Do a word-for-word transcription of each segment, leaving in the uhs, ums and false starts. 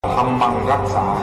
ทำมังรักษา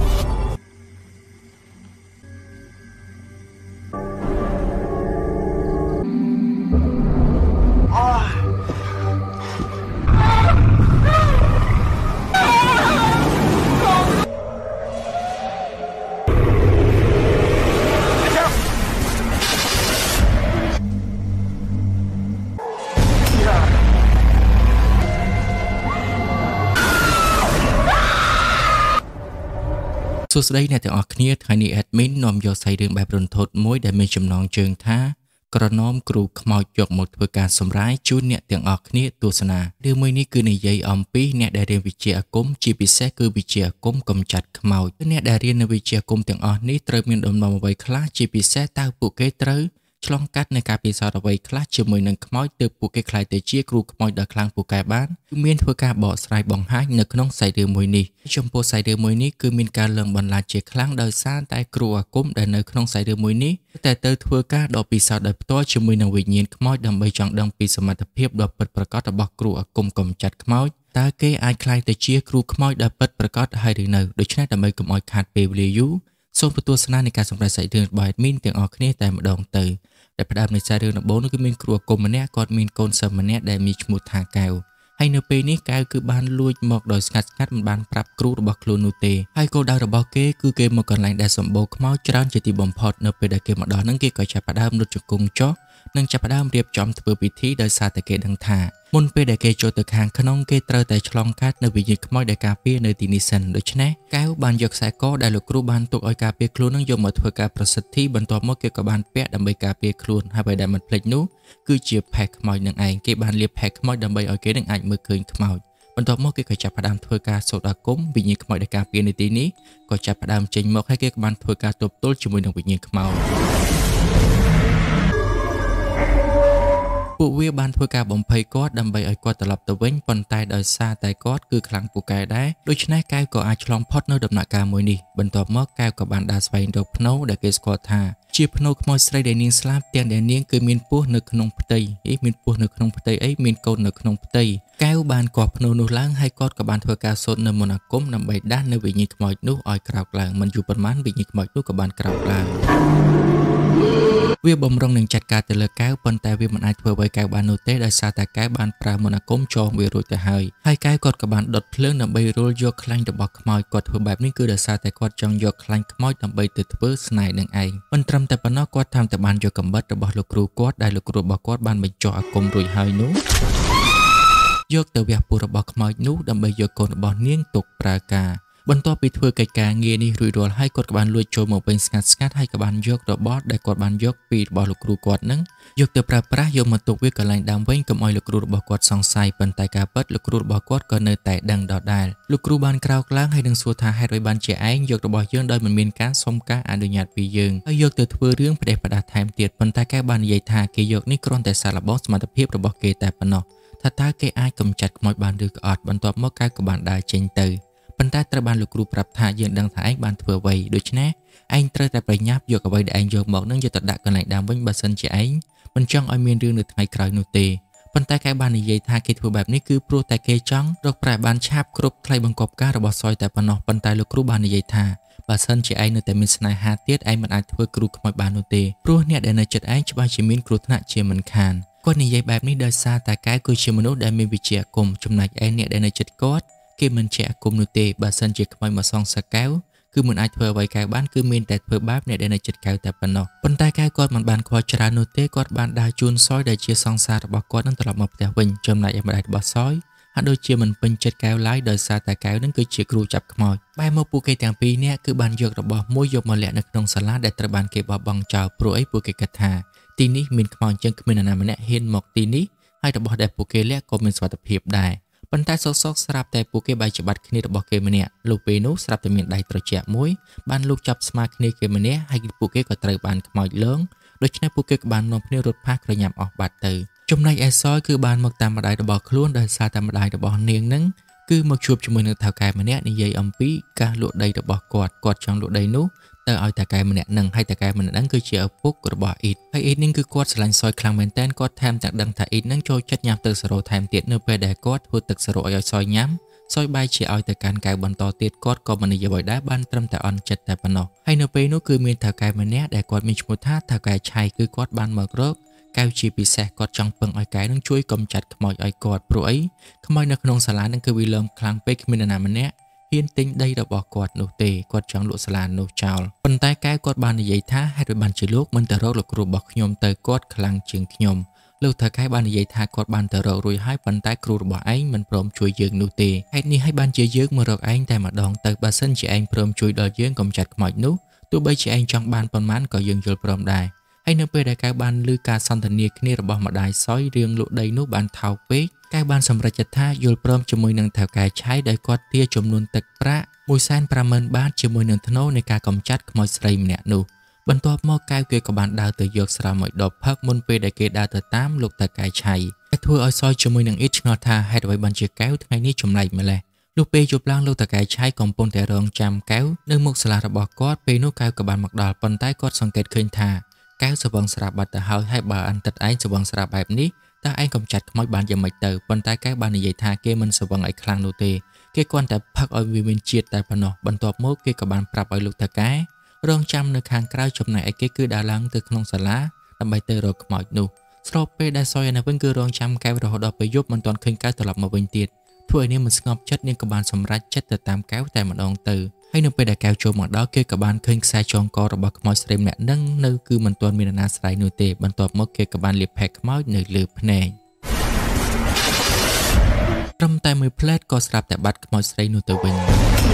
សួស្តីអ្នកទាំងអស់គ្នាថ្ងៃនេះ admin នាំយកសាច់រឿងបែបរន្ធត់មួយដែលមានចំណងជើងថាក្រណមគ្រូខ្មោចយកមកធ្វើការសម្រាយជូនអ្នកទាំងអស់គ្នាទស្សនារឿងមួយនេះគឺនិយាយអំពីអ្នកដែលរៀនវិជ្ជាអាគមជាពិសេសគឺវិជ្ជាអាគមកំចាត់ខ្មោចអ្នកដែលរៀននៅវិជ្ជាអាគមទាំងអស់នេះត្រូវមានដំណំអ្វីខ្លះជាពិសេសតើពួកគេត្រូវឆ្លងកាត់នៃការពិសោធន៍អ្វីខ្លះជាមួយនឹងខ្មោចទើបពួកគេខ្លាចទៅជាគ្រូខ្មោចដ៏ខ្លាំងពូកែបានគឺមានធ្វើការបកស្រាយបង្ហាញនៅក្នុងសាច់រឿងមួយនេះចំពោះសាច់រឿងមួយនេះគឺមានការលងបន្លាចជាខ្លាំងដោយសារតែគ្រូអាគមដែលនៅក្នុងសាច់រឿងមួយនេះតែទៅធ្វើការដ៏ពិសោធន៍ដោយផ្ទាល់ជាមួយនឹងវិញ្ញាណខ្មោចដើម្បីចង់ដឹងពីសមត្ថភាពដ៏ពិតប្រាកដរបស់គ្រូអាគមកំចាត់ខ្មោចតើគេអាចខ្លាចទៅជាគ្រូខ្មោចដ៏ពិតប្រាកដហើយឬនៅដូច្នេះដើម្បីកុំឲ្យខាតពេលវេលាយូរសូមទស្សនានៃការសម្ដែងសាច់រឿងរបស់ admin ទាំងអស់គ្នាតែម្ដងទៅដែលផ្ដើមនៃសាររឿងដំបូងនោះគឺមានគ្រូអាគមម្នាក់គាត់មានកូនសិស្សម្នាក់ដែលមានឈ្មោះថាកែវហើយនៅពេលនេះកែវគឺបានលួចមកដោយស្ងាត់ស្ងាត់មិនបានប្រាប់គ្រូរបស់ខ្លួននោះទេហើយគោលដៅរបស់គេគឺគេមកកន្លែងដែលសម្បូរខ្មោចច្រើនជាទីបំផុតនៅពេលដែលគេមកដល់នឹងគេក៏ចាប់ផ្ដើមលុតជង្គង់ចុះនិងចាប់ផ្ដើមរៀបចំធ្វើពិធីដោយសារតែគេដឹងថាមុនពេលដែលគេចូលទៅខាងក្នុងគេត្រូវតែឆ្លងកាត់នៅវិញ្ញាណខ្មោចដែលការពារនៅទីនេះសិនដូច្នេះកែវបានយកខ្សែកដែលលោកគ្រូបានទុកឲ្យការពារខ្លួននឹងយកមកធ្វើការប្រសិទ្ធិបន្ទាប់មកគេក៏បានពាក់ដើម្បីការពារខ្លួនហើយបើដែលមិនភ្លេចនោះគឺជាផេះខ្មោចនឹងឯងគេបានលាបផេះខ្មោចដើម្បីឲ្យគេនឹងអាចមើលឃើញខ្មោចបន្ទាប់មកគេក៏ចាប់ផ្ដើមធ្វើការសូត្រអាគមវិញ្ញាណខ្មោចដែលការពារនៅទីនេះក៏ចាប់ផ្ដើមចេញមកហើយគេក៏បានធ្វើការទប់ទល់ជាមួយនឹងវិញ្ញាណខ្មោចពួកវាបានធ្វើការបំភ័យគាត់ដើម្បីឲ្យគាត់ត្រឡប់ទៅវិញប៉ុន្តែដោយសារតែគាត់គឺខ្លាំងពូកែដែរដូច្នេះកែវក៏អាចឆ្លងផុតនៅដំណាក់កាលមួយនេះបន្ទាប់មកកែវក៏បានដើរស្វែងរកភ្នូដែលគេស្គាល់ថាជាភ្នូខ្មោចស្រីដែលនាងស្លាប់ទាំងដែលនាងគឺមានពោះនៅក្នុងផ្ទៃអីមានពោះនៅក្នុងផ្ទៃអីមានកូននៅក្នុងផ្ទៃកែវបានគាស់ភ្នូនោះឡើងហើយគាត់ក៏បានធ្វើការសូត្រនៅមន្តអាគមដើម្បីដាស់នៅវិញ្ញាណខ្មោចនោះឲ្យក្រោកឡើងមិនយូរប៉ុន្មានវិញ្ញាណខ្មោចនោះក៏បានក្រោកឡើងវាបំរុងនឹងចាត់ការទៅលើកែវប៉ុន្តែវាមិនអាចធ្វើអ្វីកែវបាននោះទេដោយសារតែកែវបានប្រើមន្តអាគមចងវារួចទៅហើយហើយកែវគាត់ក៏បានដុតភ្លើងដើម្បីរុលយកខ្លាញ់របស់ខ្មោចគាត់ធ្វើបែបនេះគឺដោយសារតែគាត់ចង់យកខ្លាញ់ខ្មោចដើម្បីទៅធ្វើស្នេហ៍នឹងឯងមិនត្រឹមតែប៉ុណ្ណោះគាត់តាមតែបានយកកំបិតរបស់លោកគ្រូគាត់ដែលលោកគ្រូរបស់គាត់បានបញ្ចុះអាគមរួចហើយនោះយកទៅវះពោះរបស់ខ្មោចនោះដើម្បីយកកូនរបស់នាងទុកប្រើការបន្ទាប់ពីធ្វើកិច្ចការងារនេះរួចរាល់ហើយគាត់ក៏បានលួចចូលមកវិញស្ងាត់ស្ងាត់ហើយក៏បានយករបស់ដែលគាត់បានយកពីរបស់លោកគ្រូគាត់នឹងយកទៅប្រើប្រាស់យកមកទុកវាកន្លែងដើមវិញកុំឲ្យលោកគ្រូរបស់គាត់សង្ស័យប៉ុន្តែការពិតលោកគ្រូរបស់គាត់ក៏នៅតែដឹងដដែលលោកគ្រូបានក្រោកឡើងហើយនឹងសួរថាហេតុអ្វីបានជាឯងយករបស់យើងដោយមិនមានការសុំការអនុញ្ញាតពីយើងហើយយកទៅធ្វើរឿងផ្ដេសផ្ដាសថែមទៀតប៉ុន្តែគេបាននិយាយថាគេយកនេះគ្រាន់តែសារល្បងសមត្ថភាពរបស់គេតែប៉ុណ្ណោះថាតើគេអាចកម្ចាត់ខ្មោចបានឬក៏អត់បន្ទាប់មកគេក៏បានដើរចេញទៅប៉ុន្តែត្រូវបានលោកគ្រូប្រាប់ថាយើងដឹងថាឯងបានធ្វើអ្វីដូច្នេះឯងត្រូវតែប្រញាប់យកអ្វីដែលឯងយកមកនឹងយកទៅដាក់កន្លែងដើមវិញបើសិនជាឯងមិនចង់ឲ្យមានរឿងនៅថ្ងៃក្រោយនោះទេប៉ុន្តែគេបាននិយាយថាគេធ្វើបែបនេះគឺព្រោះតែគេចង់រកប្រាក់បានឆាប់គ្រប់ថ្លៃបង្កប់ការរបស់សយតែប៉ុណ្ណោះប៉ុន្តែលោកគ្រូបាននិយាយថាបើសិនជាឯងនៅតែមានស្នេហាទៀតឯងមិនអាចធ្វើគ្រូខ្មោចបាននោះទេព្រោះអ្នកដែលនៅចិត្តឯងច្បាស់ជាមានគ្រោះថ្នាក់ជាមិនខានគាត់និយាយបែបនេះដោយសារតែកែវគឺជាមនុស្សដែលមានវិជ្ជាអាគមចំណែកឯអ្នកដែលនៅចិត្តគាត់គេមិនជាអាគមនោះទេបើសិនជាខ្មោចមកសងសកែវគឺមិនអាចធ្វើអ្វីកែវបានគឺមានតែធ្វើបាបអ្នកដែលនៅចិត្តកែវតែប៉ុណ្ណោះប៉ុន្តែកែវគាត់មិនបានខ្វល់ច្រើននោះទេគាត់បានដើរជូនសយដែលជាសង្សាររបស់គាត់នឹងត្រឡប់មកផ្ទះវិញចំណែកឯម្ដាយរបស់សយហាក់ដូចជាមិនពេញចិត្តកែវឡើយដោយសារតែកែវនឹងគឺជាគ្រូចាប់ខ្មោចបែរមកពួកគេទាំងពីរនាក់គឺបានយករបស់មួយយកមកលាក់នៅក្នុងសាលាដែលត្រូវបានគេបោះបង់ចោលព្រោះអីពួកគេគិតថាទីនេះមានខ្មោចអញ្ចឹងគ្មាននរណាម្នាក់ហ៊ានមកទីនេះហើយរបស់ដែលពួកគេលាក់ក៏មានសុវត្ថិភាពដែរប៉ុន្តែសុកសុកស្រាប់តែពួកគេបែកច្បាត់គ្នារបស់គេម្នាក់លោកពេលនោះស្រាប់តែមានដៃត្រជាក់មួយបានលូកចាប់ស្មាគ្នាគេម្នាក់ហើយពួកគេក៏ត្រូវបានខ្មោចលងដូច្នេះពួកគេក៏បាននាំគ្នារត់ផាសក្រញាំអស់បាត់ទៅចំណែកឯសយគឺបានមកតាមម្ដាយរបស់ខ្លួនដោយសារតែម្ដាយរបស់នាងនឹងគឺមកជួបជាមួយនឹងថៅកែម្នាក់និយាយអំពីការលក់ដីរបស់គាត់គាត់ចង់លក់ដីនោះទៅឲ្យតាកែម្នាក់នឹងហើយតាកែម្នាក់នឹងគឺជាឪពុករបស់អ៊ីតហើយអ៊ីតនឹងគឺគាត់ស្រឡាញ់សយខ្លាំងមែនទែនគាត់ថែមទាំងដឹងថាអ៊ីតនឹងចូលចិត្តញ៉ាំទឹកសរោថែមទៀតនៅពេលដែលគាត់ធ្វើទឹកសរោឲ្យឲ្យសយញ៉ាំសយបាយជាឲ្យទៅកាន់កៅបន្តទៀតគាត់ក៏មិននិយាយឲ្យដែរបានត្រឹមតែអន់ចិត្តតែប៉ុណ្ណោះហើយនៅពេលនោះគឺមានថៅកែម្នាក់ដែលគាត់មានឈ្មោះថាថៅកែឆៃគឺគាត់បានមករកកៅជាពិសេសគាត់ចង់ពឹងឲ្យកៅនឹងជួយកំចាត់ខ្មោចឲ្យគាត់ព្រោះអីខ្មោចនៅក្នុងសាលានឹងគឺវាលំខ្លាំងពេកគ្មាននរណាម្នាក់ហ៊ានទិញដីរបស់គាត់នោះទេគាត់ចង់លក់សាលានោះចោលប៉ុន្តែកៅគាត់បាននិយាយថាហេតុអ្វីបានជាលោកមិនទៅរកលោកគ្រូរបស់ខ្ញុំទៅគាត់ខ្លាំងជាងខ្ញុំលោកថៅកែបាននិយាយថាគាត់បានទៅរករួចហើយប៉ុន្តែគ្រូរបស់ឯងមិនព្រមជួយយើងនោះទេហេតុនេះហើយបានជាយើងមករកឯងតែម្ដងទៅបើសិនជាឯងព្រមជួយដល់យើងកំចាត់ខ្មោចនោះទោះបីជាឯងចង់បានប៉ុន្មានក៏យើងយល់ព្រមដែរហើយនៅពេលដែលកៅបានឮការសន្ទនាគ្នារបស់ម្ដាយសយរឿងលក់ដីនោះបានថោកពេកកៅបានសម្រេចចិត្តថាយល់ព្រមជាមួយនឹងថៅកែឆៃដោយគាត់ទារចំនួនទឹកប្រាក់មួយសែនប្រាំម៉ឺនបាតជាមួយនឹងធ្នូនៃការកំចាត់ខ្មោចស្រីម្នាក់នោះបន្ទាប់មកកៅគេក៏បានដើរទៅយកស្រាមួយដបផឹកមុនពេលដែលគេដើរទៅតាមលោកថៅកែឆៃតែធ្វើឲ្យសយជាមួយនឹងអ៊ីតឆ្ងល់ថាហេតុអ្វីបានជាកៅថ្ងៃនេះចម្លែកម្ល៉េះលុះពេលយប់ឡើងលោកថៅកែឆៃកំពុងតែរងចាំកៅនៅមុខសាលារបស់គាត់ពេលនោះកៅក៏បានមកដល់ប៉ុន្តែគាត់សង្កេតឃើញថាកៅសវងស្រាប់បាត់ទៅហើយហើយបើអន្តិតឯងសវងស្រាប់បែបនេះតើឯងកំចាត់ខ្មោចបានយ៉ាងម៉េចទៅប៉ុន្តែកៅបាននិយាយថាគេមិនសវងឲ្យខ្លាំងនោះទេគេគ្រាន់តែផឹកឲ្យវាមានជាតិតែប៉ុណ្ណោះបន្ទាប់មកគេក៏បានប្រាប់ឲ្យលោកថៅកែរងចាំនៅខាងក្រៅចំណែកឯគេគឺដើរឡើងទៅក្នុងសាលាដើម្បីទៅរកខ្មោចនោះស្របពេលដែលសយឯនោះវិញគឺរងចាំកៅរហូតដល់ពេលយប់មិនទាន់ឃើញកៅត្រឡប់មកវិញទៀតធ្វើឲ្យនាងមិនស្ងប់ចិត្តនាងក៏បានសម្រេចចិត្តទៅតាមកៅតែម្ដងទៅហើយនៅពេលដែលកៅចូលមកដល់គេក៏បានឃើញខ្សែចងករបស់ខ្មោចស្រីម្នាក់នឹងនៅគឺមិនទាន់មាននរណាស្រ័យនោះទេបន្ទាប់មកគេក៏បានលាបផេកខ្មោចនៅលើភ្នែកត្រឹមតែមួយផ្លែតក៏ស្រាប់តែបាត់ខ្មោចស្រីនោះទៅវិញ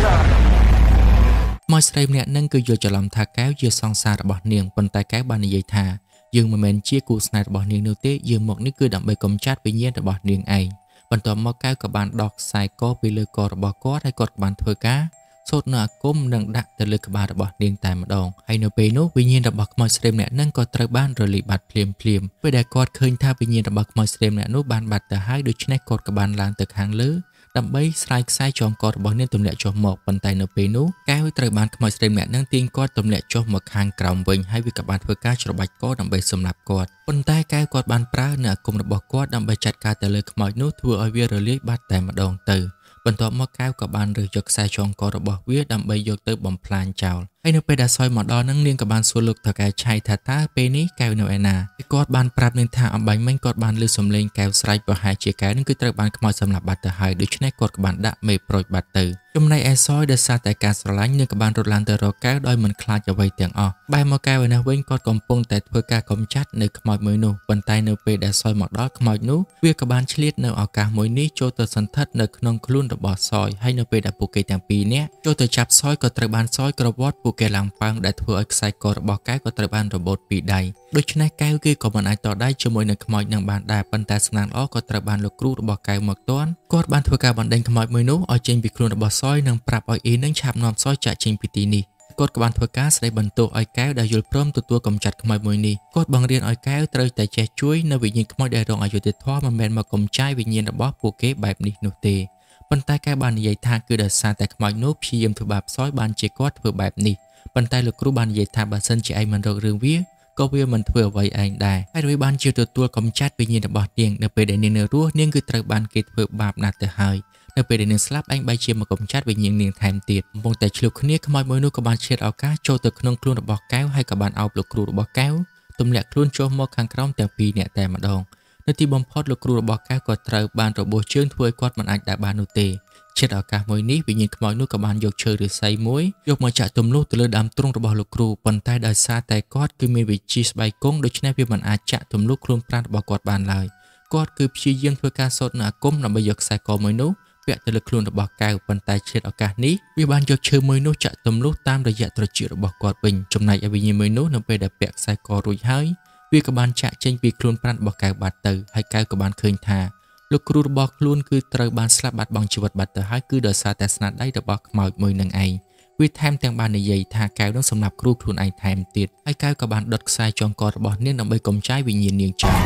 ខ្មោចស្រីម្នាក់នឹងគឺយល់ច្រឡំថាកៅជាសង្សាររបស់នាងប៉ុន្តែកៅបាននិយាយថាយើងមិនមែនជាគូស្នេហ៍របស់នាងនោះទេយើងមកនេះគឺដើម្បីកំចាត់វិញ្ញាណរបស់នាងឯងបន្ទាប់មកកៅក៏បានដោះខ្សែកពីលើករបស់គាត់ហើយគាត់ក៏បានធ្វើការសូត្រនៅអាគមនិងដាក់ទៅលើក្បាលរបស់នាងតែម្ដងហើយនៅពេលនោះវិញ្ញាណរបស់ខ្មោចស្រីម្នាក់នឹងក៏ត្រូវបានរលាយបាត់ភ្លាមភ្លាមពេលដែលគាត់ឃើញថាវិញ្ញាណរបស់ខ្មោចស្រីម្នាក់នោះបានបាត់ទៅហើយដូច្នេះគាត់ក៏បានឡើងទៅខាងលើដើម្បីស្រាយខ្សែចងករបស់នាងទម្លាក់ចុះមកប៉ុន្តែនៅពេលនោះកែវត្រូវបានខ្មោចស្រីម្នាក់នឹងទាញគាត់ទម្លាក់ចុះមកខាងក្រោមវិញហើយវាក៏បានធ្វើការច្របាច់កដើម្បីសម្លាប់គាត់ប៉ុន្តែកែវគាត់បានប្រើនៅអាគមរបស់គាត់ដើម្បីចាត់ការទៅលើខ្មោចនោះធ្វើឲ្យវារលាយបាត់តែម្ដងទៅបន្ទាប់មកកែវក៏បានរើសយកខ្សែចងករបស់វាដើម្បីយកទៅបំផ្លាញចោលហើយនៅពេលដែលសយមកដល់នឹងនាងក៏បានសួរលោកថៅកែឆៃថាតើពេលនេះកែវនៅឯណាគាត់បានប្រាប់នាងថាអំបញ្ញមិញគាត់បានឮសំឡេងកែវស្រែកប្រហែលជាកែវនឹងគឺត្រូវបានខ្មោចសម្លាប់បាត់ទៅហើយដូច្នេះគាត់ក៏បានដាក់មេប្រូចបាត់ទៅចំណែកឯសយដោយសារតែការស្រឡាញ់នាងក៏បានរត់ឡើងទៅរកកែវដោយមិនខ្លាចអ្វីទាំងអស់បែរមកកែវឯនោះវិញគាត់កំពុងតែធ្វើការកំចាត់នៅខ្មោចមួយនោះប៉ុន្តែនៅពេលដែលសយមកដល់ខ្មោចនោះវាក៏បានឆ្លៀតនៅឱកាសមួយនេះចូលទៅសន្ធិដ្ឋនៅក្នុងខ្លួនរបស់សយហើយនៅពេលដែលពួកគេទាំងពីរនាក់ចូលទៅចាប់សយក៏ត្រូវបានសយក្រវាត់ពួកគេឡើងប៉ាំងដែលធ្វើឲ្យខ្សែករបស់កែវក៏ត្រូវបានរបូតពីដៃដូច្នេះកែវគេក៏មិនអាចតដៃជាមួយនឹងខ្មោចនឹងបានដែរប៉ុន្តែសំណាងល្អក៏ត្រូវបានលោកគ្រូរបស់កែវមកទាន់គាត់បានធ្វើការបណ្ដេញខ្មោចមួយនោះឲ្យចេញពីខ្លួនរបស់សយនិងប្រាប់ឲ្យអ៊ីនឹងឆាប់នាំសយចាក់ចេញពីទីនេះគាត់ក៏បានធ្វើការស្ដីបន្ទោសឲ្យកែវដែលយល់ព្រមទទួលកំចាត់ខ្មោចមួយនេះគាត់បង្រៀនឲ្យកែវត្រូវតែចេះជួយនៅវិញ្ញាណខ្មោចដែលរងអយុត្តិធម៌មិនមែនមកកំចាយវិញ្ញាណរបស់ពួកគេបែបនេះនោះទេប៉ុន្តែកែវបាននិយាយថាគឺដោយសារតែខ្មោចនោះព្យាយាមធ្វើបាបសយបានជាគាត់ធ្វើបែបនេះប៉ុន្តែលោកគ្រូបាននិយាយថាបើសិនជាឯងមិនរករឿងវាក៏វាមិនធ្វើអ្វីឯងដែរហើយវាបានជាទទួលកំចាត់វិញ្ញាណរបស់នាងនៅពេលដែលនាងនៅរស់នាងគឺត្រូវបានគេធ្វើបាបណាស់ទៅហើយនៅពេលដែលនាងស្លាប់ឯងបែរជាមកកំចាត់វិញ្ញាណនាងថែមទៀតកំពុងតែឆ្លុះគ្នាខ្មោចមួយនោះក៏បានឆ្លៀតឱកាសចូលទៅក្នុងខ្លួនរបស់កែវហើយក៏បានអោបលោកគ្រូរបស់កែវទម្លាក់ខ្លួនចុះមកខាងក្រោមទាំងពីរនាក់តែម្ដងនៅទីបំផុតលោកគ្រូរបស់កែវក៏ត្រូវបានរបួសជើងធ្វើឲ្យគាត់មិនអាចដើរបាននោះទេជិតឱកាសមួយនេះវិញ្ញាណខ្មោចនោះក៏បានយកឈើឫស្សីមួយយកមកចាក់ទម្លុះទៅលើដើមទ្រូងរបស់លោកគ្រូប៉ុន្តែដោយសារតែគាត់គឺមានវិជ្ជាស្បែកគង់ដូច្នេះវាមិនអាចចាក់ទម្លុះខ្លួនប្រាណរបស់គាត់បានឡើយគាត់គឺព្យាយាមធ្វើការសូត្រនៅអាគមដើម្បីយកខ្សែកមួយនោះពាក់ទៅលើខ្លួនរបស់កែវប៉ុន្តែជិតឱកាសនេះវាបានយកឈើមួយនោះចាក់ទម្លុះតាមរយៈត្រចៀករបស់គាត់វិញចំណែកឯវិញ្ញាណមួយនោះនៅពេលដែលពាក់ខ្សែករួចហើយវាក៏បានចាក់ចេញពីខ្លួនប្រាណរបស់កែវបាត់ទៅហើយកែវក៏បានឃើញថាលោកគ្រូរបស់ខ្លួនគឺត្រូវបានស្លាប់បាត់បង់ជីវិតបាត់ទៅហើយគឺដោយសារតែស្នាដៃរបស់ខ្មោចមួយនឹងឯងវាថែមទាំងបាននិយាយថាកែវនឹងសម្លាប់គ្រូខ្លួនឯងថែមទៀតហើយកែវក៏បានដុតខ្សែចងករបស់នាងដើម្បីកំចាយវិញ្ញាណនាងចោល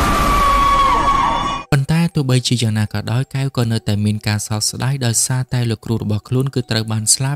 ប៉ុន្តែទោះបីជាយ៉ាងណាក៏ដោយកែវក៏នៅតែមានការសោកស្ដាយដោយសារតែលោកគ្រូរបស់ខ្លួនគឺត្រូវបានស្លាប់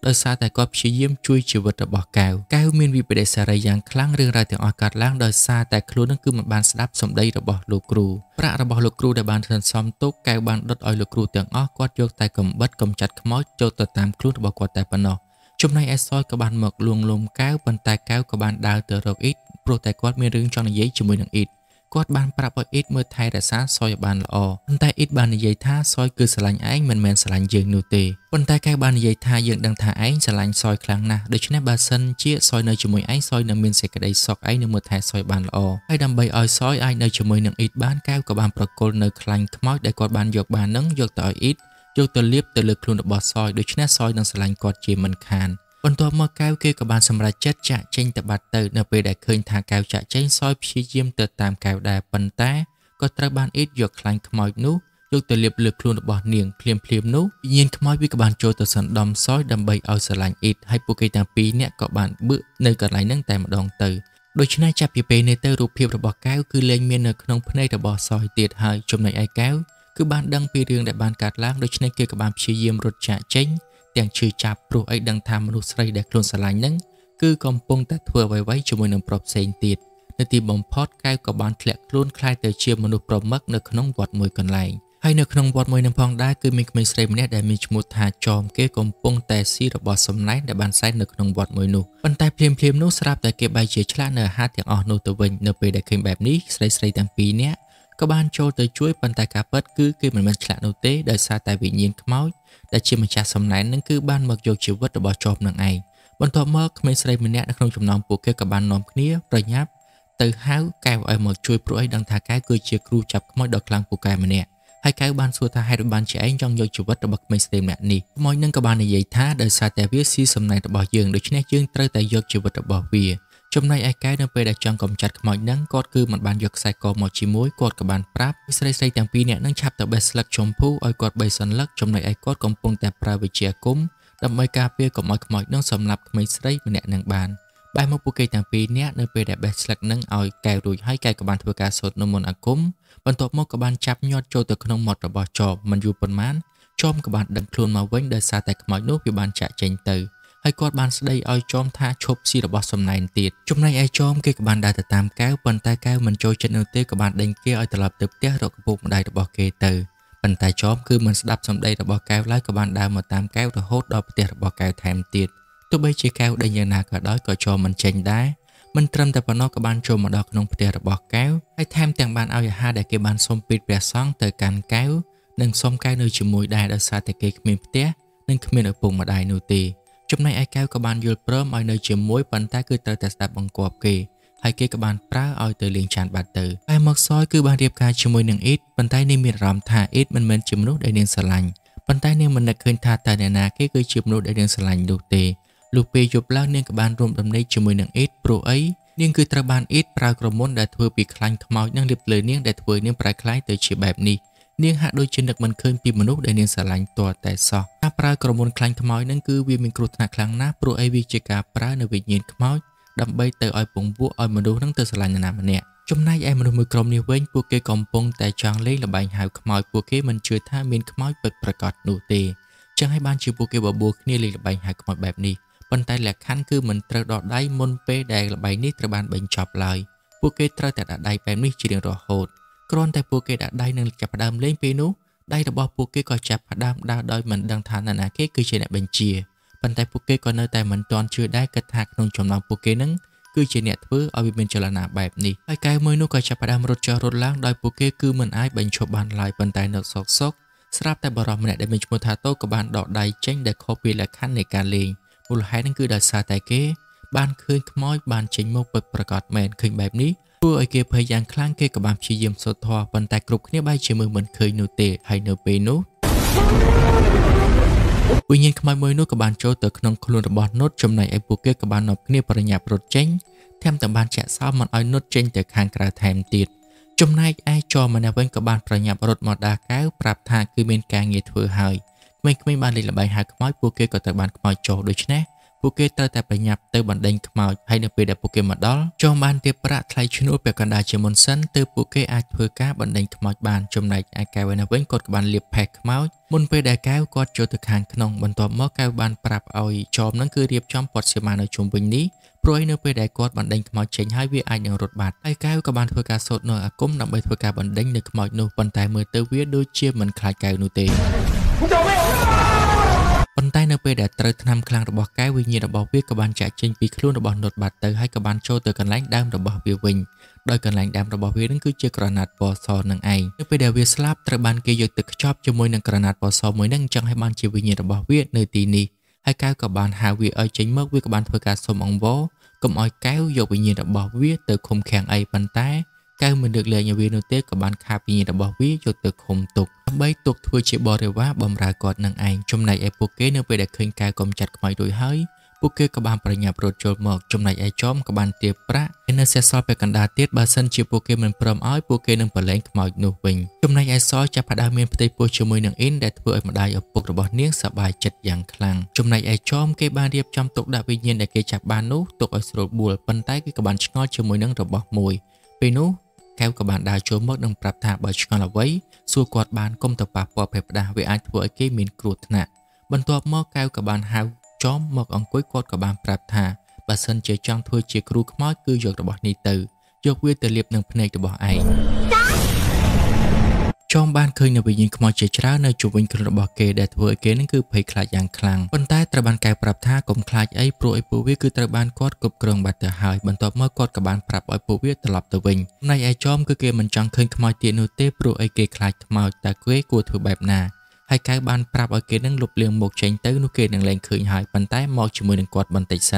ដោយសារតែគាត់ព្យាយាមជួយជីវិតរបស់កែវកែវមានវិបដិសារីយ៉ាងខ្លាំងរឿងរ៉ាវទាំងអស់កើតឡើងដោយសារតែខ្លួននឹងគឺមិនបានស្ដាប់សម្ដីរបស់លោកគ្រូប្រាក់របស់លោកគ្រូដែលបានសន្សំទុកកែវបានដុតឲ្យលោកគ្រូទាំងអស់គាត់យកតែកំបិតកំចាត់ខ្មោចចូលទៅតាមខ្លួនរបស់គាត់តែប៉ុណ្ណោះចំណែកឯសយក៏បានមកលួងលោមកែវប៉ុន្តែកែវក៏បានដើរទៅរកអ៊ីតព្រោះតែគាត់មានរឿងចង់និយាយជាមួយនឹងអ៊ីតគាត់បានប្រាប់ឲ្យអ៊ីតមើលថែរក្សាសយឲ្យបានល្អប៉ុន្តែអ៊ីតបាននិយាយថាសយគឺស្រឡាញ់ឯងមិនមែនស្រឡាញ់យើងនោះទេប៉ុន្តែកែវបាននិយាយថាយើងដឹងថាឯងស្រឡាញ់សយខ្លាំងណាស់ដូច្នេះបើសិនជាសយនៅជាមួយឯងសយនឹងមានសេចក្តីសុខឯងនឹងមើលថែសយបានល្អហើយដើម្បីឲ្យសយអាចនៅជាមួយនឹងអ៊ីតបានកែវក៏បានប្រគល់នៅខ្លាញ់ខ្មោចដែលគាត់បានយកបាននឹងយកទៅឲ្យអ៊ីតយកទៅលាបទៅលើខ្លួនរបស់សយដូច្នេះសយនឹងស្រឡាញ់គាត់ជាមិនខានបន្ទាប់មកកែវគេក៏បានសម្រេចចិត្តចាក់ចេញទៅបាត់ទៅនៅពេលដែលឃើញថាកែវចាក់ចេញសយព្យាយាមទៅតាមកែវដែរប៉ុន្តែក៏ត្រូវបានអ៊ីតយកខ្លាញ់ខ្មោចនោះយកទៅលាបលើខ្លួនរបស់នាងភ្លាមភ្លាមនោះវិញ្ញាណខ្មោចវាក៏បានចូលទៅសណ្ដំសយដើម្បីឲ្យស្រឡាញ់អ៊ីតហើយពួកគេទាំងពីរនាក់ក៏បានបឺកនៅកន្លែងហ្នឹងតែម្ដងទៅដូច្នេះចាប់ពីពេលនេះទៅរូបភាពរបស់កែវគឺលែងមាននៅក្នុងភ្នែករបស់សយទៀតហើយចំណែកឯកែវគឺបានដឹងពីរឿងដែលបានកើតឡើងដូច្នេះគេក៏បានព្យាយាមរត់ចាក់ចេញទាំងឈឺចាប់ព្រោះអីដឹងថាមនុស្សស្រីដែលខ្លួនស្រឡាញ់ហ្នឹងគឺកំពុងតែធ្វើអ្វីៗជាមួយនឹងប្រុសផ្សេងទៀតនៅទីបំផុតកែវក៏បានធ្លាក់ខ្លួនក្លាយទៅជាមនុស្សប្រមឹកនៅក្នុងវត្តមួយកន្លែងហើយនៅក្នុងវត្តមួយនឹងផងដែរគឺមានក្មេងស្រីម្នាក់ដែលមានឈ្មោះថាចោមគេកំពុងតែស៊ីរបស់សំណែនដែលបានសែននៅក្នុងវត្តមួយនោះប៉ុន្តែភ្លាមភ្លាមនោះស្រាប់តែគេបែកជាឆ្លាក់នៅអាហារទាំងអស់នោះទៅវិញនៅពេលដែលឃើញបែបនេះស្រីស្រីទាំងពីរនាក់ក៏បានចូលទៅជួយប៉ុន្តែការពិតគឺគេមិនមែនឆ្លាក់នោះទេដោយសារតែវិញ្ញាណខ្មោចដែលជាម្ចាស់សំណែននឹងគឺបានមកយកជីវិតរបស់ចោមនឹងឯងបន្ទាប់មកក្មេងស្រីម្នាក់នៅក្នុងចំណោមពួកគេក៏បាននាំគ្នាប្រញាប់ទៅហៅកែវឲ្យមកជួយព្រោះអីដឹងថាកែវគឺជាគ្រូចាប់ខ្មោចដ៏ខ្លាំងពូកែម្នាក់ហើយកែវបានសួរថាហេតុបានជាឯងចង់យកជីវិតរបស់ក្មេងស្រីម្នាក់នេះខ្មោចនឹងក៏បាននិយាយថាដោយសារតែវាស៊ីសំណែនរបស់យើងដូច្នេះយើងត្រូវតែយកជីវិតរបស់វាចំណែកឯកែវនៅពេលដែលចង់កំចាត់ខ្មោចនឹងគាត់គឺមិនបានយកខ្សែកមកជាមួយគាត់ក៏បានប្រាប់ស្រីស្រីទាំងពីរនាក់នឹងឆាប់ទៅបេះស្លឹកជម្ភូឲ្យគាត់បីសន្លឹកចំណែកឯគាត់កំពុងតែប្រើវិជ្ជាអាគមដើម្បីការពារកុំឲ្យខ្មោចនឹងសម្លាប់ក្មេងស្រីម្នាក់នឹងបានបែរមកពួកគេទាំងពីរនាក់នៅពេលដែលបេះស្លឹកនឹងឲ្យកែវរួចហើយកែវក៏បានធ្វើការសូត្រនមន្តអាគមបន្ទាប់មកក៏បានចាប់ញាត់ចូលទៅក្នុងមាត់របស់ចោមមិនយូរប៉ុន្មានចោមក៏បានដឹងខ្លួនមកវិញដោយសារតែខ្មោចនោះវាបានចាក់ចេញទៅហើយគាត់បានស្ដីឲ្យចោមថាឈប់ស៊ីរបស់សំណែនទៀតចំណែកឯចោមគេក៏បានដើរទៅតាមកែវប៉ុន្តែកែវមិនចូលចិត្តនោះទេក៏បានដេញគេឲ្យត្រឡប់ទៅផ្ទះរកឪពុកម្ដាយរបស់គេទៅប៉ុន្តែចោមគឺមិនស្ដាប់សម្ដីរបស់កែវឡើយក៏បានដើរមកតាមកែវរហូតដល់ផ្ទះរបស់កែវថែមទៀតទោះបីជាកែវដេញយ៉ាងណាក៏ដោយក៏ចោមមិនចេញដែរមិនត្រឹមតែប៉ុណ្ណោះក៏បានចូលមកដល់ក្នុងផ្ទះរបស់កែវហើយថែមទាំងបានឲ្យអាហារដែលគេបានសុំពីព្រះសង្ឃទៅកាន់កែវនិងសុំកែវនៅជាមួយដែរដោយសារតែគេគ្មានផ្ទះនិងគ្មានឪពុកម្ដាយនោះទេចំណែកឯកែវក៏បានយល់ព្រមឲ្យនៅជាមួយប៉ុន្តែគឺត្រូវតែស្ដាប់បង្គាប់គេហើយគេក៏បានប្រើឲ្យទៅលេងចានបាត់ទៅហើយមកសយគឺបានរៀបការជាមួយនឹងអ៊ីតប៉ុន្តែនាងមានអារម្មណ៍ថាអ៊ីតមិនមែនជាមនុស្សដែលនាងស្រឡាញ់ប៉ុន្តែនាងមិននឹកឃើញថាតើអ្នកណាគេគឺជាមនុស្សដែលនាងស្រឡាញ់នោះទេលុះពេលយប់ឡើងនាងក៏បានរួមដំណេកជាមួយនឹងអ៊ីតព្រោះអីនាងគឺត្រូវបានអ៊ីតប្រើក្រមុនដែលធ្វើពីខ្លាញ់ខ្មោចនឹងលាបលើនាងដែលធ្វើនាងប្រែក្លាយទៅជាបែបនេះនាងហាក់ដូចជានឹកមិនឃើញពីមនុស្សដែលនាងស្រឡាញ់ទាល់តែសោះការប្រើក្រមុនខ្លាញ់ខ្មោចនឹងគឺវាមានគ្រោះថ្នាក់ខ្លាំងណាស់ព្រោះអីវាជាការប្រើនៅវិញ្ញាណខ្មោចដើម្បីទៅឲ្យពង្វក់ឲ្យមនុស្សនឹងទៅស្រឡាញ់នរណាម្នាក់ចំណែកឯមនុស្សមួយក្រុមនេះវិញពួកគេកំពុងតែចង់លេងល្បែងហៅខ្មោចពួកគេមិនជឿថាមានខ្មោចពិតប្រាកដនោះទេចឹងហើយបានជាពួកគេបបួលគ្នាលេងល្បែងហៅខ្មោចបែបនេះប៉ុន្តែលក្ខខណ្ឌគឺមិនត្រូវដកដៃមុនពេលដែលល្បែងនេះត្រូវបានបញ្ចប់ឡើយពួកគេត្រូវតែដាក់ដៃបែបនេះជារៀងរហូតគ្រាន់តែពួកគេដាក់ដៃនឹងចាប់ផ្ដើមលេងពេលនោះដៃរបស់ពួកគេក៏ចាប់ផ្ដើមដើរដោយមិនដឹងថានរណាគេគឺជាអ្នកបញ្ជាប៉ុន្តែពួកគេក៏នៅតែមិនទាន់ជឿដែរគិតថាក្នុងចំណោមពួកគេនឹងគឺជាអ្នកធ្វើឲ្យវាមានចលនាបែបនេះហើយកែវមួយនោះក៏ចាប់ផ្ដើមរត់ចុះរត់ឡើងដោយពួកគេគឺមិនអាចបញ្ឈប់បានឡើយប៉ុន្តែនៅសោកសោកស្រាប់តែបរិសម្នាក់ដែលមានឈ្មោះថាតូក៏បានដកដៃចេញដែលខុសពីលក្ខខណ្ឌនៃការលេងមូលហេតុនឹងគឺដោយសារតែគេបានឃើញខ្មោចបានចេញមកពិតប្រាកដមែនឃើញបែបនេះធ្វើឲ្យគេភ័យយ៉ាងខ្លាំងគេក៏បានព្យាយាមសូត្រធម៌ប៉ុន្តែគ្រប់គ្នាបែរជាមើលមិនឃើញនោះទេហើយនៅពេលនោះវិញ្ញាណខ្មោចមួយនោះក៏បានចូលទៅក្នុងខ្លួនរបស់នុតចំណែកឯពួកគេក៏បាននាំគ្នាប្រញាប់រត់ចេញថែមទាំងបានចាក់សោមិនឲ្យនុតចេញទៅខាងក្រៅថែមទៀតចំណែកឯចោមម្នាក់វិញក៏បានប្រញាប់រត់មកដាកែវប្រាប់ថាគឺមានការងារធ្វើហើយក្មេងៗបានលេងល្បែងហៅខ្មោចពួកគេក៏ត្រូវបានខ្មោចចោលដូច្នេះពួកគេត្រូវតែប្រញាប់ទៅបណ្ដេញខ្មោចហើយនៅពេលដែលពួកគេមកដល់ចងបានទាបប្រាក់ថ្លៃឈ្នួលពាក់កណ្ដាលជាមុនសិនទើបពួកគេអាចធ្វើការបណ្ដេញខ្មោចបានចំណែកឯកែវឯនោះវិញគាត់ក៏បានលាបផេះខ្មោចមុនពេលដែលកែវគាត់ចូលទៅខាងក្នុងបន្ទាប់មកកែវបានប្រាប់ឲ្យចោមនឹងគឺរៀបចំព័ទ្ធសៀមានៅជុំវិញនេះព្រោះឯនៅពេលដែលគាត់បណ្ដេញខ្មោចចេញហើយវាអាចនឹងរត់បាត់ហើយកែវក៏បានធ្វើការសូត្រនៅអាគមដើម្បីធ្វើការបណ្ដេញនៅខ្មោចនោះប៉ុន្តែមើលទៅវាដូចជាមិនខ្លាចកែវនោះទេប៉ុន្តែនៅពេលដែលត្រូវថ្នាំខ្លាំងរបស់កែវវិញ្ញាណរបស់វាក៏បានចាក់ចេញពីខ្លួនរបស់នុតបាត់ទៅហើយក៏បានចូលទៅកន្លែងដើមរបស់វាវិញដោយកន្លែងដើមរបស់វានឹងគឺជាក្រណាត់ពណ៌សនឹងឯងនៅពេលដែលវាស្លាប់ត្រូវបានគេយកទៅខ្ចប់ជាមួយនឹងក្រណាត់ពណ៌សមួយនឹងអញ្ចឹងហើយបានជាវិញ្ញាណរបស់វានៅទីនេះហើយកែវក៏បានហៅវាឲ្យចេញមកវាក៏បានធ្វើការសុំអង្វរកុំឲ្យកែវយកវិញ្ញាណរបស់វាទៅឃុំឃាំងអីប៉ុន្តែកែវមិនលើកលែងឲ្យវានោះទេក៏បានខាបវិញ្ញាណរបស់វាយកទៅឃុំទុកដើម្បីទុកធ្វើជាបរិវារបម្រើគាត់នឹងឯងចំណែកឯពួកគេនៅពេលដែលឃើញកែវកំចាត់ខ្មោចរួចហើយពួកគេក៏បានប្រញាប់រត់ចូលមកចំណែកឯចោមក៏បានទាបប្រាក់ហើយនៅសេសសល់ពាក់កណ្ដាលទៀតបើសិនជាពួកគេមិនព្រមឲ្យពួកគេនឹងប្រឡែងខ្មោចនោះវិញចំណែកឯសចាប់ផ្ដើមមានផ្ទៃពោះជាមួយនឹងអ៊ីនដែលធ្វើឲ្យម្ដាយឪពុករបស់នាងសប្បាយចិត្តយ៉ាងខ្លាំងចំណែកឯចោមគេបានរៀបចំទុកដាក់វិញ្ញាណដែលគេចាប់បាននោះទុកឲ្យស្រួលបួលប៉ុន្តែគេក៏បានឆ្ងល់ជាមួយនឹងរបស់មួយពេលនោះកែវក៏បានដើរចូលមកនិងប្រាប់ថាបើឆ្ងល់អ្វីសួរគាត់បានកុំទៅប៉ះពាល់ភេទផ្ដាស់វាអាចធ្វើឲ្យគេមានគ្រោះថ្នាក់បន្ទាប់មកកែវក៏បានហៅចោមមកអង្គុយគាត់ក៏បានប្រាប់ថាបើសិនជាចង់ធ្វើជាគ្រូខ្មោចគឺយករបស់នេះទៅយកវាទៅលាបនឹងភ្នែករបស់ឯងចោមបានឃើញនៅវិញ្ញាណខ្មោចជាច្រើននៅជុំវិញខ្លួនរបស់គេដែលធ្វើឲ្យគេនឹងគឺភ័យខ្លាចយ៉ាងខ្លាំងប៉ុន្តែត្រូវបានកែវប្រាប់ថាកុំខ្លាចអីព្រោះឲ្យពួកវាគឺត្រូវបានគាត់គ្រប់គ្រងបាត់ទៅហើយបន្ទាប់មកគាត់ក៏បានប្រាប់ឲ្យពួកវាត្រឡប់ទៅវិញចំណែកឯចោមគឺគេមិនចង់ឃើញខ្មោចទៀតនោះទេព្រោះឲ្យគេខ្លាចខ្មោចតែគេគួរធ្វើបែបណាហើយកែវបានប្រាប់ឲ្យគេនឹងលុបលាងមុខចេញទៅនោះគេនឹងលែងឃើញហើយប៉ុន្តែមកជាមួយនឹងគាត់បន្តិចសិ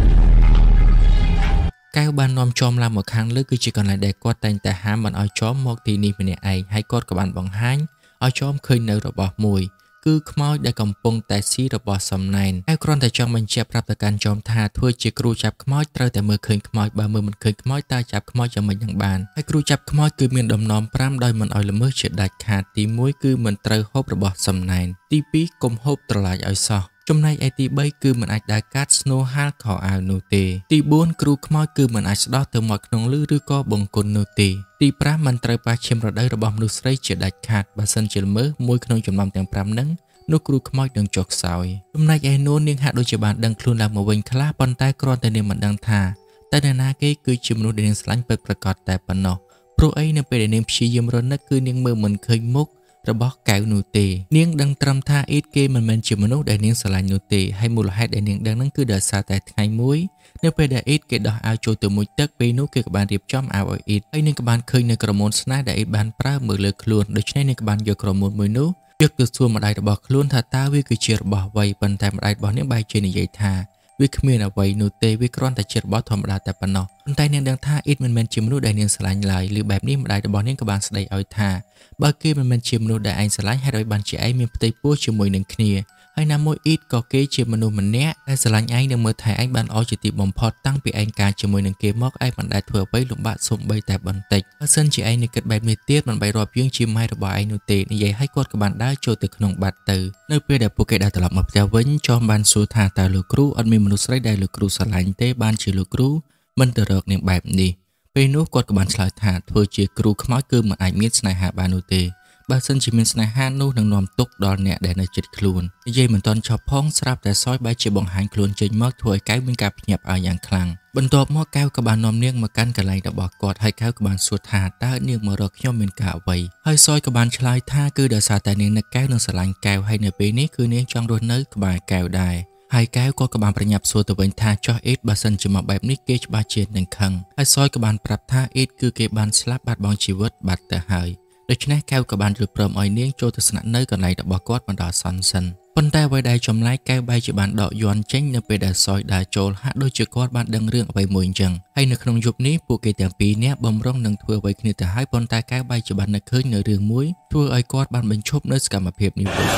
នកែវបាននាំចោមឡើងមកខាងលើគឺជាកន្លែងដែលគាត់តែងតែហាមមិនឲ្យចោមមកទីនេះម្នាក់ឯងហើយគាត់ក៏បានបង្ហាញឲ្យចោមឃើញនៅរបស់មួយគឺខ្មោចដែលកំពុងតែស៊ីរបស់សំណែនហើយគ្រាន់តែចង់បញ្ជាក់ប្រាប់ទៅកាន់ចោមថាធ្វើជាគ្រូចាប់ខ្មោចត្រូវតែមើលឃើញខ្មោចបើមើលមិនឃើញខ្មោចតើចាប់ខ្មោចយ៉ាងម៉េចនឹងបានហើយគ្រូចាប់ខ្មោចគឺមានដំណំប្រាំដោយមិនឲ្យល្មើសជាដាច់ខាតទីមួយគឺមិនត្រូវហូបរបស់សំណែនទីពីរកុំហូបត្រឡាចឲ្យសោះចំណែកឯទីបីគឺមិនអាចដើរកាត់ស្នូហាលខោអាវនោះទេទីបួនគ្រូខ្មោចគឺមិនអាចស្ដោះទៅមាត់ក្នុងលឺឬក៏បង្គន់នោះទេទីប្រាំមិនត្រូវប៉ះឈាមរដូវរបស់មនុស្សស្រីជាដាច់ខាតបើសិនជាល្មើសមួយក្នុងចំណោមទាំងប្រាំហ្នឹងនោះគ្រូខ្មោចនឹងចុះខ្សោយចំណែកឯនួននាងហាក់ដូចជាបានដឹងខ្លួនឡើងមកវិញខ្លះប៉ុន្តែគ្រាន់តែនាងមិនដឹងថាតើនរណាគេគឺជាមនុស្សដែលនាងស្រឡាញ់ពិតប្រាកដតែប៉ុណ្ណោះព្រោះអីនៅពេលដែលនាងព្យាយាមរនឹកគឺនាងមើលមិនឃើញមុខរបស់កែវនោះទេនាងដឹងត្រឹមថាអ៊ីតគេមិនមែនជាមនុស្សដែលនាងស្រឡាញ់នោះទេហើយមូលហេតុដែលនាងដឹងហ្នឹងគឺដោយសារតែថ្ងៃមួយនៅពេលដែលអ៊ីតគេដោះអាវចូលទៅមួយទឹកពេលនោះគេក៏បានរៀបចំអាវឲ្យអ៊ីតហើយនាងក៏បានឃើញនៅក្រមួនស្នេហ៍ដែលអ៊ីតបានប្រើមើលលើខ្លួនដូច្នេះនាងក៏បានយកក្រមួនមួយនោះយកទៅសួរម្ដាយរបស់ខ្លួនថាតើវាគឺជារបស់អ្វីប៉ុន្តែម្ដាយរបស់នាងបែរជានិយាយថាវាគ្មានអ្វីនោះទេវាគ្រាន់តែជារបស់ធម្មតាតែប៉ុណ្ណោះប៉ុន្តែនាងដឹងថាអ៊ីតមិនមែនជាមនុស្សដែលនាងស្រឡាញ់ឡើយឬបែបនេះម្ដាយរបស់នាងក៏បានស្ដីឲ្យថាបើគេមិនមែនជាមនុស្សដែលឯងស្រឡាញ់ហេតុអ្វីបានជាឯងមានផ្ទៃពោះជាមួយនឹងគ្នាហើយណាមួយអ៊ីតក៏គេជាមនុស្សម្នាក់ដែលស្រឡាញ់ឯងនិងមើលថែឯងបានអស់ជាទីបំផុតតាំងពីឯងការជាមួយនឹងគេមកឯងមិនដែលធ្វើអ្វីលំបាកសូម្បីតែបន្តិចបើសិនជាឯងនឹងគិតបែបនេះទៀតមិនបីរាប់យើងជាម៉ែរបស់ឯងនោះទេនិយាយឲ្យគាត់ក៏បានដើរចូលទៅក្នុងបាត់ទៅនៅពេលដែលពួកគេដើរត្រឡប់មកផ្ទះវិញចោមបានសួរថាតើលោកគ្រូអត់មានមនុស្សស្រីដែលលោកគ្រូស្រឡាញ់ទេបានជាលោកគ្រូមិនទៅរកនាងបែបនេះពេលនោះគាត់ក៏បានឆ្លើយថាធ្វើជាគ្រូខ្មោចគឺមិនអាចមានស្នេហាបាននោះទេបើសិនជាមានស្នេហានោះនឹងនាំទុកដល់អ្នកដែលនៅជិតខ្លួននិយាយមិនទាន់ចប់ផងស្រាប់តែសយបែរជាបង្ហាញខ្លួនចេញមកធ្វើឲ្យកែវមានការភ្ញាក់ផ្អើលយ៉ាងខ្លាំងបន្ទាប់មកកែវក៏បាននាំនាងមកកាន់កន្លែងរបស់គាត់ហើយកែវក៏បានសួរថាតើនាងមករកខ្ញុំមានការអ្វីហើយសយក៏បានឆ្លើយថាគឺដោយសារតែនាងនឹកកែវនឹងស្រឡាញ់កែវហើយនៅពេលនេះគឺនាងចង់រស់នៅក្បែរកែវដែរហើយកែវក៏ក៏បានប្រញាប់សួរទៅវិញថាចោះអ៊ីតបើសិនជាមកបែបនេះគេច្បាស់ជានឹងខឹងហើយសយក៏បានប្រាប់ថាអ៊ីតគឺគេបានស្លាប់បាត់បង់ជីវិតបាត់ទៅហើយដូច្នេះកែវក៏បានយល់ព្រមឲ្យនាងចូលទៅស្នាក់នៅកន្លែងរបស់គាត់បណ្ដោះសន្នសិនប៉ុន្តែអ្វីដែលចម្លែកកែវបែរជាបានដកយ័ន្តចេញនៅពេលដែលសយដើរចូលហាក់ដូចជាគាត់បានដឹងរឿងអ្វីមួយអញ្ចឹងហើយនៅក្នុងយប់នេះពួកគេទាំងពីរនាក់បំរុងនឹងធ្វើអ្វីគ្នាទៅហើយប៉ុន្តែកែវបែរជាបាននឹកឃើញនៅរឿងមួយធ្វើឲ្យគាត់បានបញ្ឈប់នៅសកម្មភាពនេះវិញ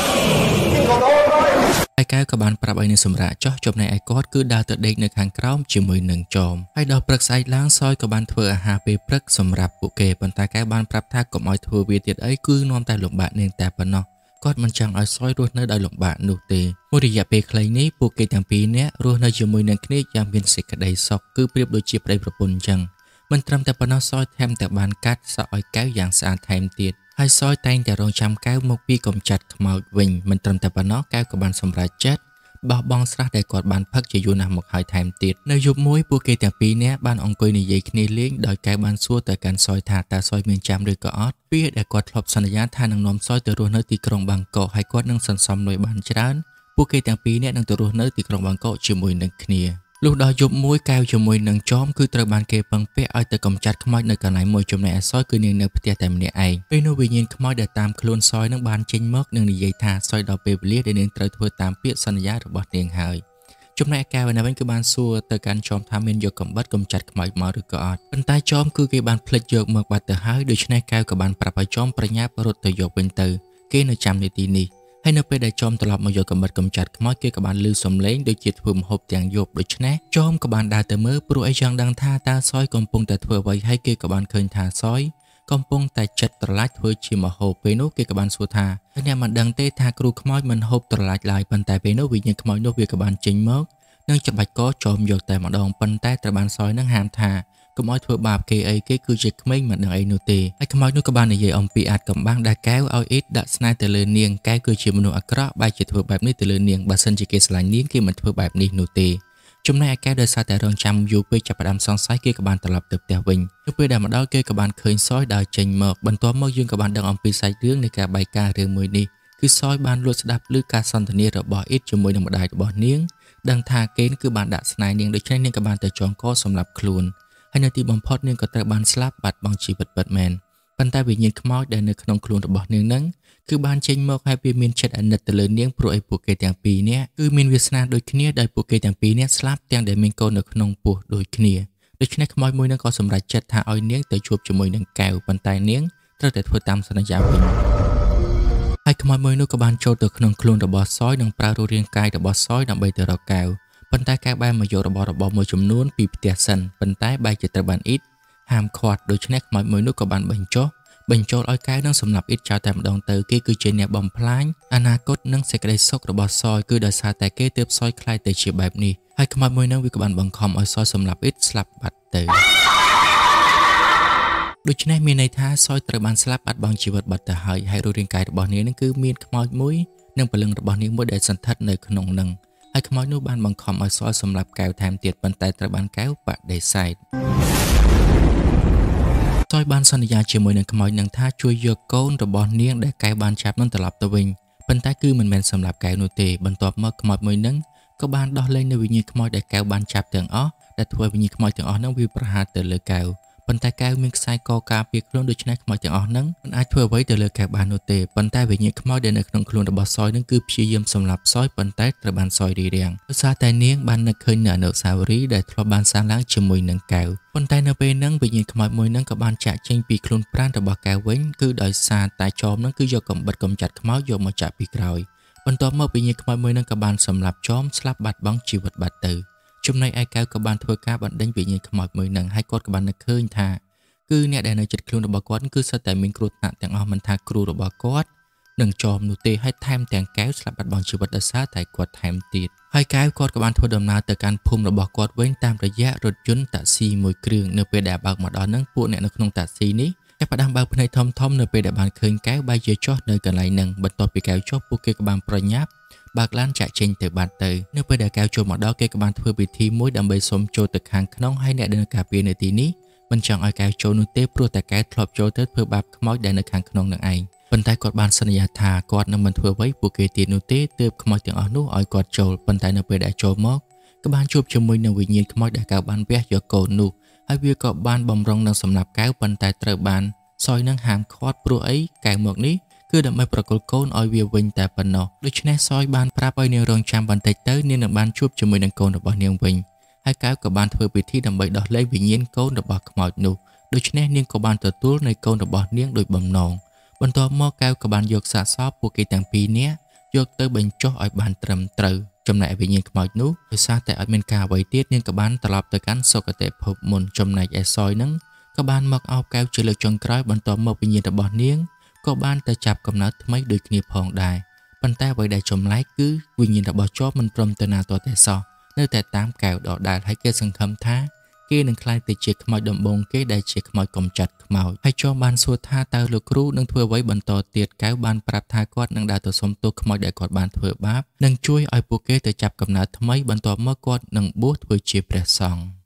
ហើយកែវក៏បានប្រាប់ឲ្យនាងសម្រាកចោះចំណែកឯគាត់គឺដើរទៅដេកនៅខាងក្រោមជាមួយនឹងចោមហើយដល់ព្រឹកស្អែកឡើងសយក៏បានធ្វើអាហារពេលព្រឹកសម្រាប់ពួកគេប៉ុន្តែកែវបានប្រាប់ថាកុំឲ្យធ្វើវាទៀតអីគឺនាំតែលំបាកនាងតែប៉ុណ្ណោះគាត់មិនចង់ឲ្យសយរស់នៅដោយលំបាកនោះទេមួយរយៈពេលខ្លីនេះពួកគេទាំងពីរនាក់រស់នៅជាមួយនឹងគ្នាយ៉ាងមានសេចក្តីសុខគឺប្រៀបដូចជាប្តីប្រពន្ធអញ្ចឹងមិនត្រឹមតែប៉ុណ្ណោះសយថែមទាំងបានកាត់សក់ឲ្យកែវយ៉ាងស្អាតថែមទៀតហើយសយតែងតែរងចាំកែវមកពីកំចាត់ខ្មោចវិញមិនត្រឹមតែប៉ុណ្ណោះកែវក៏បានសម្រេចចិត្តបោះបង់ស្រះដែលគាត់បានផឹកជាយូរណាស់មកហើយថែមទៀតនៅយប់មួយពួកគេទាំងពីរនាក់បានអង្គុយនិយាយគ្នាលេងដោយកែវបានសួរទៅកាន់សយថាតើសយមានចាំឬក៏អត់ពេលដែលគាត់ធ្លាប់សន្យាថានឹងនាំសយទៅរស់នៅទីក្រុងបាងកកហើយគាត់នឹងសន្សំលុយបានច្រើនពួកគេទាំងពីរនាក់នឹងទៅរស់នៅទីក្រុងបាងកកជាមួយនឹងគ្នាលុះដល់យប់មួយកែវជាមួយនឹងចោមគឺត្រូវបានគេពឹងពាក់ឲ្យទៅកំចាត់ខ្មោចនៅកន្លែងមួយចំណែកឯសយគឺនាងនៅផ្ទះតែម្នាក់ឯងពេលនោះវិញ្ញាណខ្មោចដែលតាមខ្លួនសយនឹងបានចេញមកនឹងនិយាយថាសយដល់ពេលវេលាដែលនាងត្រូវធ្វើតាមពាក្យសន្យារបស់នាងហើយចំណែកកែវនៅវិញគឺបានសួរទៅកាន់ចោមថាមានយកកំបិតកំចាត់ខ្មោចមកឬក៏អត់ប៉ុន្តែចោមគឺគេបានភ្លេចយកមកបាត់ទៅហើយដូច្នេះកែវក៏បានប្រាប់ឲ្យចោមប្រញាប់រត់ទៅយកវិញទៅគេនៅចាំនៅទីនេះហើយនៅពេលដែលចោមត្រឡប់មកយកកំបិតកំចាត់ខ្មោចគេក៏បានលឺសំឡេងដូចជាធ្វើម្ហូបទាំងយប់ដូច្នេះចោមក៏បានដើរទៅមើលព្រោះអីចង់ដឹងថាតើសយកំពុងតែធ្វើអ្វីហើយគេក៏បានឃើញថាសយកំពុងតែចិតត្រឡាចធ្វើជាម្ហូបពេលនោះគេក៏បានសួរថាអ្នកមិនដឹងទេថាគ្រូខ្មោចមិនហូបត្រឡាចឡើយប៉ុន្តែពេលនោះវិញ្ញាណខ្មោចនោះវាក៏បានចេញមកនឹងច្បាច់កចោមយកតែម្ដងប៉ុន្តែត្រូវបានសយនឹងហាមថាកុំឲ្យធ្វើបាបគេអីគេគឺជាក្មេងមិនដឹងអីនោះទេហើយខ្មោចនោះក៏បាននិយាយអំពីអាចកំបាំងដែលកែវឲ្យអ៊ីតដាក់ស្នេហ៍ទៅលើនាងកែវគឺជាមនុស្សអាក្រក់បែរជាធ្វើបែបនេះទៅលើនាងបើសិនជាគេស្រឡាញ់នាងគេមិនធ្វើបែបនេះនោះទេចំណែកឯកែវដោយសារតែរងចាំយូរពេកចាប់ផ្ដើមសង្ស័យគេក៏បានត្រឡប់ទៅផ្ទះវិញនៅពេលដែលមកដល់គេក៏បានឃើញសយដើរចេញមកបន្ទាប់មកយើងក៏បានដឹងអំពីសាច់រឿងនៃការបែកការរឿងមួយនេះគឺសយបានលួចស្ដាប់ឮការសន្ទនារបស់អ៊ីតជាមួយនឹងម្ដាយរបស់នាងដឹងថាគេគឺបានដាក់ស្នេហ៍នាងដូច្នេះនាងក៏បានទៅចងកសម្លាប់ខ្លួនហើយនៅទីបំផុតនាងក៏ត្រូវបានស្លាប់បាត់បង់ជីវិតពិតមែនប៉ុន្តែវិញ្ញាណខ្មោចដែលនៅក្នុងខ្លួនរបស់នាងនឹងគឺបានចេញមកហើយវាមានចិត្តអាណិតទៅលើនាងព្រោះឯពួកគេទាំងពីរនាក់គឺមានវាសនាដូចគ្នាដោយពួកគេទាំងពីរនាក់ស្លាប់ទាំងដែលមានកូននៅក្នុងពោះដូចគ្នាដូច្នេះខ្មោចមួយនឹងក៏សម្រេចចិត្តថាឲ្យនាងទៅជួបជាមួយនឹងកែវប៉ុន្តែនាងត្រូវតែធ្វើតាមសន្យាវិញហើយខ្មោចមួយនោះក៏បានចូលទៅក្នុងខ្លួនរបស់សយនិងប្រើរូបរាងកាយរបស់សយដើម្បីទៅរកកែវប៉ុន្តែកែវបែរមកយករបស់របរមួយចំនួនពីផ្ទះសិនប៉ុន្តែបែរជាត្រូវបានអ៊ីតហាមឃាត់ដូច្នេះខ្មោចមួយនោះក៏បានបញ្ចុះបញ្ចូលឲ្យកែវនឹងសម្លាប់អ៊ីតចោលតែម្ដងទៅគេគឺជាអ្នកបំផ្លាញអនាគតនិងសេចក្តីសុខរបស់សយគឺដោយសារតែគេទើបសយខ្លាចទៅជាបែបនេះហើយខ្មោចមួយនោះវាក៏បានបង្ខំឲ្យសយសម្លាប់អ៊ីតស្លាប់បាត់ទៅដូច្នេះមានន័យថាសយត្រូវបានស្លាប់បាត់បង់ជីវិតបាត់ទៅហើយហើយរូបរាងកាយរបស់នាងនឹងគឺមានខ្មោចមួយនិងព្រលឹងរបស់នាងមួយដែលសន្ធិដ្ឋនៅក្នុងនឹងហើយខ្មោចនោះបានបង្ខំឲ្យសយសម្លាប់កែវថែមទៀតប៉ុន្តែត្រូវបានកែវបដិសេធសយបានសន្យាជាមួយនឹងខ្មោចនឹងថាជួយយកកូនរបស់នាងដែលកែវបានចាប់នឹងត្រឡប់ទៅវិញប៉ុន្តែគឺមិនមែនសម្លាប់កែវនោះទេបន្ទាប់មកខ្មោចមួយនឹងក៏បានដោះលែងនៅវិញ្ញាណខ្មោចដែលកែវបានចាប់ទាំងអស់ដែលធ្វើវិញ្ញាណខ្មោចទាំងអស់នឹងវាប្រហារទៅលើកែវប៉ុន្តែកែវមានខ្សែកការពារខ្លួនដូច្នេះខ្មោចទាំងអស់ហ្នឹងមិនអាចធ្វើអ្វីទៅលើកែវបាននោះទេប៉ុន្តែវិញ្ញាណខ្មោចដែលនៅក្នុងខ្លួនរបស់សយនឹងគឺព្យាយាមសម្លាប់សយប៉ុន្តែត្រូវបានសយរីរាំងដោយសារតែនាងបាននឹកឃើញនៅអនុស្សាវរីយ៍ដែលធ្លាប់បានសាងឡើងជាមួយនឹងកែវប៉ុន្តែនៅពេលហ្នឹងវិញ្ញាណខ្មោចមួយហ្នឹងក៏បានចាក់ចេញពីខ្លួនប្រាណរបស់កែវវិញគឺដោយសារតែចោមហ្នឹងគឺយកកំបិតកំចាត់ខ្មោចយកមកចាក់ពីក្រោយបន្ទាប់មកវិញ្ញាណខ្មោចមួយហ្នឹងក៏បានសម្លាប់ចោមស្លាប់បាត់បង់ជីវិតបាត់ទៅចំណែកឯកែវក៏បានធ្វើការបណ្ដេញវិញ្ញាណខ្មោចមួយហ្នឹងហើយគាត់ក៏បាននឹកឃើញថាគឺអ្នកដែលនៅជិតខ្លួនរបស់គាត់គឺសុទ្ធតែមានគ្រោះថ្នាក់ទាំងអស់មិនថាគ្រូរបស់គាត់នឹងចោមនោះទេហើយថែមទាំងកែវស្លាប់បាត់បង់ជីវិតដោយសារតែគាត់ថែមទៀតហើយកែវគាត់ក៏បានធ្វើដំណើរទៅកាន់ភូមិរបស់គាត់វិញតាមរយៈរថយន្តតាក់ស៊ីមួយគ្រឿងនៅពេលដែលបើកមកដល់ហ្នឹងពួកអ្នកនៅក្នុងតាក់ស៊ីនេះចាប់ផ្ដើមបើកភ្នែកធំធំនៅពេលដែលបានឃើញកែវបែរជាចុះនៅកន្លែងហ្នឹងបន្ទាប់ពីកែវចុះពួកគេក៏បានប្រញាប់បើកឡានចាក់ចេញទៅបាត់ទៅនៅពេលដែលកែវចូលមកដល់គេក៏បានធ្វើពិធីមួយដើម្បីសុំចូលទៅខាងក្នុងហើយអ្នកដែលការពារនៅទីនេះមិនចង់ឲ្យកែវចូលនោះទេព្រោះតែកែវធ្លាប់ចូលទៅធ្វើបាបខ្មោចដែលនៅខាងក្នុងនឹងឯងប៉ុន្តែគាត់បានសន្យាថាគាត់នឹងមិនធ្វើអ្វីពួកគេទៀតនោះទេទើបខ្មោចទាំងអស់នោះឲ្យគាត់ចូលប៉ុន្តែនៅពេលដែលចូលមកក៏បានជួបជាមួយនឹងវិញ្ញាណខ្មោចដែលកែវបានវះយកកូននោះហើយវាក៏បានបំរុងនឹងសម្លាប់កែវប៉ុន្តែត្រូវបានសយនឹងហាមឃាត់ព្រោះអីកែវមកនេះគឺដើម្បីប្រគល់កូនឲ្យវាវិញតែប៉ុណ្ណោះដូច្នេះសយបានប្រាប់ឲ្យនាងរងចាំបន្តិចទៅនាងនឹងបានជួបជាមួយនឹងកូនរបស់នាងវិញហើយកែវក៏បានធ្វើពិធីដើម្បីដោះលែងវិញ្ញាណកូនរបស់ខ្មោចនោះដូច្នេះនាងក៏បានទទួលនៅកូនរបស់នាងដោយបំណងបន្ទាប់មកកែវក៏បានយកសាកសពពួកគេទាំងពីរនាក់យកទៅបញ្ចុះឲ្យបានត្រឹមត្រូវចំណែកវិញ្ញាណខ្មោចនោះដោយសារតែអត់មានការអ្វីទៀតនាងក៏បានត្រឡប់ទៅកាន់សុគតិភពមុនចំណែកឯសយនឹងក៏បានមកអោបកែវជាលើកចុងក្រោយបន្ទាប់មកវិញ្ញាណរបស់នាងក៏បានទៅចាប់កំណើតថ្មីដូចគ្នាផងដែរប៉ុន្តែអ្វីដែលចម្លែកគឺវិញ្ញាណរបស់ចបមិនព្រមទៅណាទាល់តែសោះនៅតែតាមកែវដដែលហើយគេសង្ឃឹមថាគេនឹងក្លាយទៅជាខ្មោចដំបងគេដែលជាខ្មោចកំចាត់ខ្មោចហើយចបបានសួរថាតើលោកគ្រូនឹងធ្វើអ្វីបន្តទៀតកែវបានប្រាប់ថាគាត់នឹងដើរទៅសុំទោសខ្មោចដែលគាត់បានធ្វើបាបនិងជួយឲ្យពួកគេទៅចាប់កំណើតថ្មីបន្ទាប់មកគាត់នឹងបួសធ្វើជាព្រះសង្ឃ